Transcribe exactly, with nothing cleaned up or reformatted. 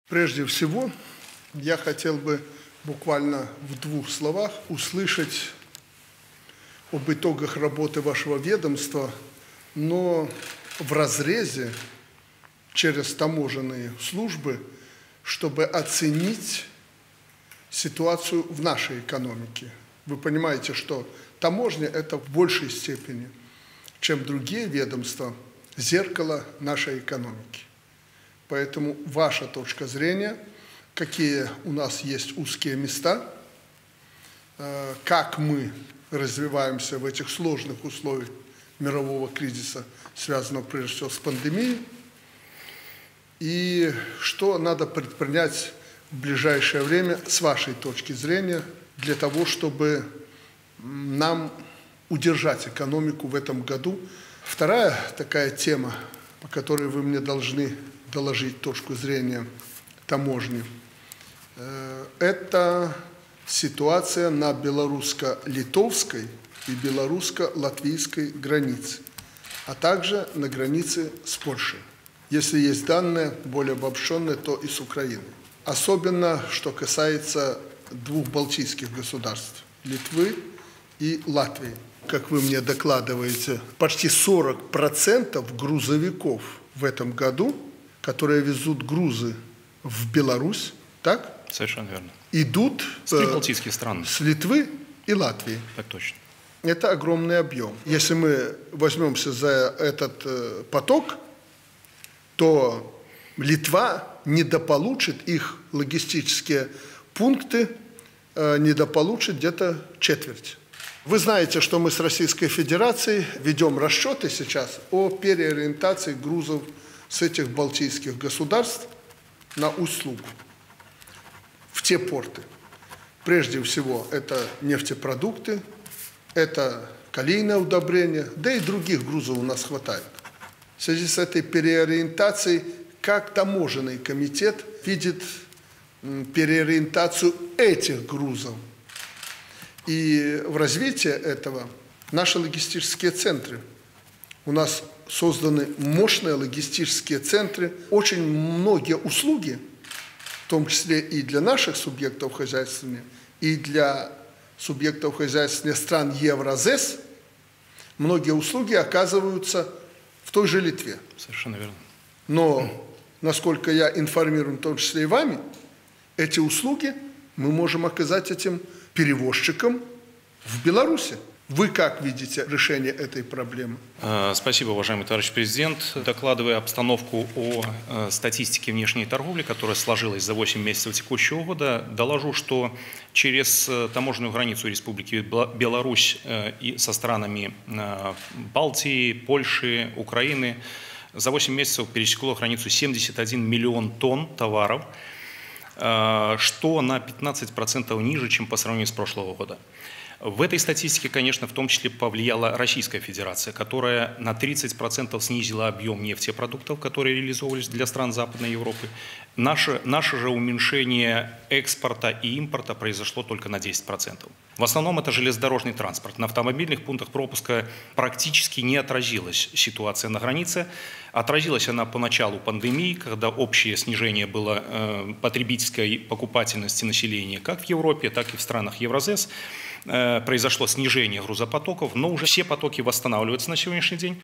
Прежде всего, я хотел бы буквально в двух словах услышать об итогах работы вашего ведомства, но в разрезе через таможенные службы, чтобы оценить ситуацию в нашей экономике. Вы понимаете, что таможня – это в большей степени, чем другие ведомства, зеркало нашей экономики. Поэтому ваша точка зрения, какие у нас есть узкие места, как мы развиваемся в этих сложных условиях мирового кризиса, связанного прежде всего с пандемией, и что надо предпринять в ближайшее время с вашей точки зрения для того, чтобы нам удержать экономику в этом году. Вторая такая тема, по которой вы мне должны доложить точку зрения таможни, это ситуация на белорусско-литовской и белорусско-латвийской границе, а также на границе с Польшей. Если есть данные более обобщенные, то и с Украиной. Особенно, что касается двух балтийских государств – Литвы и Латвии. Как вы мне докладываете, почти сорок процентов грузовиков в этом году, которые везут грузы в Беларусь, так? Совершенно верно. Идут с прибалтийских стран. С Литвы и Латвии. Так точно. Это огромный объем. Если мы возьмемся за этот э, поток, то Литва недополучит их логистические пункты, э, недополучит где-то четверть. Вы знаете, что мы с Российской Федерацией ведем расчеты сейчас о переориентации грузов с этих балтийских государств на услугу в те порты. Прежде всего, это нефтепродукты, это калийное удобрение, да и других грузов у нас хватает. В связи с этой переориентацией, как таможенный комитет видит переориентацию этих грузов? И в развитии этого наши логистические центры. У нас созданы мощные логистические центры, очень многие услуги, в том числе и для наших субъектов хозяйствования, и для субъектов хозяйствования стран Евразес, многие услуги оказываются в той же Литве. Совершенно верно. Но, насколько я информирован, в том числе и вами, эти услуги мы можем оказать этим перевозчикам в Беларуси. Вы как видите решение этой проблемы? Спасибо, уважаемый товарищ президент. Докладывая обстановку о статистике внешней торговли, которая сложилась за восемь месяцев текущего года, доложу, что через таможенную границу Республики Беларусь и со странами Балтии, Польши, Украины за восемь месяцев пересекло границу семьдесят один миллион тонн товаров, что на пятнадцать процентов ниже, чем по сравнению с прошлого года. В этой статистике, конечно, в том числе повлияла Российская Федерация, которая на тридцать процентов снизила объем нефтепродуктов, которые реализовывались для стран Западной Европы. Наше, наше же уменьшение экспорта и импорта произошло только на десять процентов. В основном это железнодорожный транспорт. На автомобильных пунктах пропуска практически не отразилась ситуация на границе. Отразилась она по началу пандемии, когда общее снижение было э, потребительской покупательности населения как в Европе, так и в странах Евразес. Произошло снижение грузопотоков, но уже все потоки восстанавливаются на сегодняшний день.